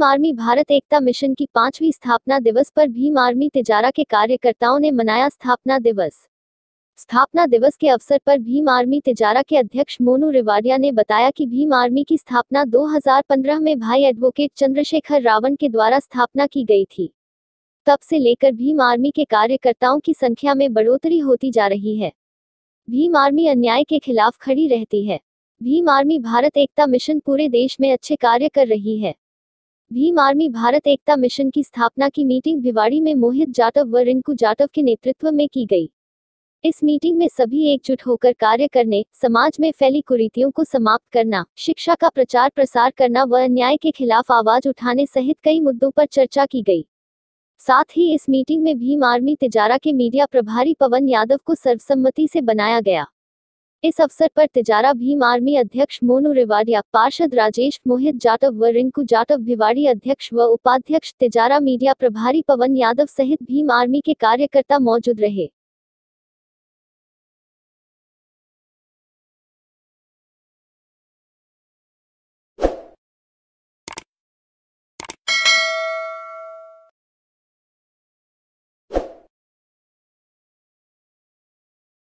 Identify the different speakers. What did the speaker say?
Speaker 1: Bhim Army Bharat Ekta Mission की 5वीं स्थापना दिवस पर भीम आर्मी तिजारा के कार्यकर्ताओं ने मनाया स्थापना दिवस। स्थापना दिवस के अवसर पर भीम आर्मी तिजारा के अध्यक्ष मोनू रेवाडिया ने बताया कि भीम आर्मी की स्थापना 2015 में भाई एडवोकेट चंद्रशेखर रावण के द्वारा स्थापना की गई थी। तब से लेकर भीम आर्मी के कार्यकर्ताओं की संख्या में बढ़ोतरी होती जा रही है। भीम आर्मी अन्याय के खिलाफ खड़ी रहती है। भीम आर्मी भारत एकता मिशन पूरे देश में अच्छे कार्य कर रही है। भीम आर्मी भारत एकता मिशन की स्थापना की मीटिंग भिवाड़ी में मोहित जाटव व रिंकू जाटव के नेतृत्व में की गई। इस मीटिंग में सभी एकजुट होकर कार्य करने, समाज में फैली कुरीतियों को समाप्त करना, शिक्षा का प्रचार प्रसार करना व अन्याय के खिलाफ आवाज उठाने सहित कई मुद्दों पर चर्चा की गई। साथ ही इस मीटिंग में भीम आर्मी तिजारा के मीडिया प्रभारी पवन यादव को सर्वसम्मति से बनाया गया। इस अवसर पर तिजारा भीम आर्मी अध्यक्ष मोनू रेवाडिया, पार्षद राजेश, मोहित जाटव व रिंकू जाटव, भिवाड़ी अध्यक्ष व उपाध्यक्ष, तिजारा मीडिया प्रभारी पवन यादव सहित भीम आर्मी के कार्यकर्ता मौजूद रहे।